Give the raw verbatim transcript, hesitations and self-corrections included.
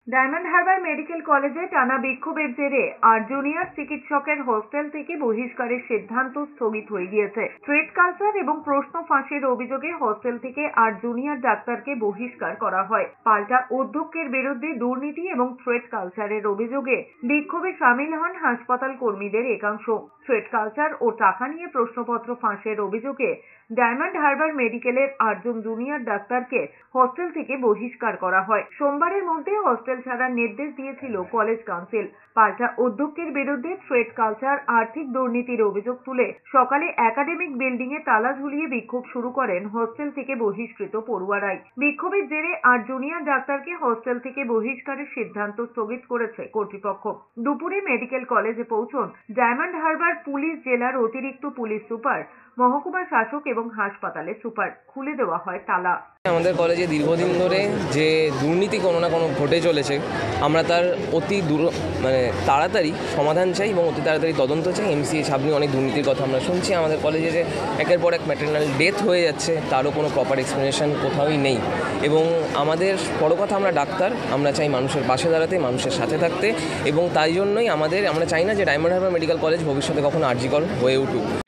Diamond Harbour medical কলেজে টানা বিক্ষোভের জেরে আর জুনিয়র চিকিৎসকের হোস্টেল থেকে বহিষ্কারের সিদ্ধান্ত স্থগিত হয়ে গিয়েছে। থ্রেড কালচার এবং প্রশ্ন ফাঁসের অভিযোগে হোস্টেল থেকে আর জুনিয়র ডাক্তারকে বহিষ্কার করা হয়। পাল্টা অধ্যক্ষের বিরুদ্ধে দুর্নীতি এবং থ্রেড কালচারের অভিযোগে বিক্ষোভে সামিল হন হাসপাতাল কর্মীদের একাংশ। থ্রেড কালচার ও টাকা নিয়ে প্রশ্নপত্র ফাঁসের অভিযোগে ডায়মন্ড হারবার মেডিকেলের আটজন জুনিয়র ডাক্তারকে হোস্টেল থেকে বহিষ্কার করা হয়। সোমবারের মধ্যে হোস্টেল ছাড়ার নির্দেশ দিয়েছিল কলেজ কাউন্সিল। পাল্টা অধ্যক্ষের বিরুদ্ধে থ্রেড কালচার, আর্থিক দুর্নীতির অভিযোগ তুলে সকালে একাডেমিক বিল্ডিং এ তালা ঝুলিয়ে বিক্ষোভ শুরু করেন হোস্টেল থেকে বহিষ্কৃত পড়ুয়ারাই। বিক্ষোভের জেরে আট জুনিয়র ডাক্তারকে হোস্টেল থেকে বহিষ্কারের সিদ্ধান্ত স্থগিত করেছে কর্তৃপক্ষ। দুপুরে মেডিকেল কলেজে পৌঁছন ডায়মন্ড হারবার পুলিশ জেলার অতিরিক্ত পুলিশ সুপার, মহকুমা শাসক এবং হাসপাতালের সুপার। খুলে দেওয়া হয় তালা। আমাদের কলেজে দীর্ঘদিন ধরে যে দুর্নীতি কোনো না কোনো ঘটে চলেছে, আমরা তার অতি দূর মানে তাড়াতাড়ি সমাধান চাই এবং অতি তাড়াতাড়ি তদন্ত চাই। এমসিএ সামনে অনেক দুর্নীতির কথা আমরা শুনছি। আমাদের কলেজে যে একের পর এক ম্যাটারনাল ডেথ হয়ে যাচ্ছে, তারও কোনো প্রপার এক্সপ্লেনেশন কোথাওই নেই। এবং আমাদের বড় কথা, আমরা ডাক্তার, আমরা চাই মানুষের পাশে দাঁড়াতে, মানুষের সাথে থাকতে, এবং তাই জন্যই আমাদের আমরা চাই না যে ডায়মন্ড হারবার মেডিকেল কলেজ ভবিষ্যতে কখনো আরজিকর হয়ে উঠুক।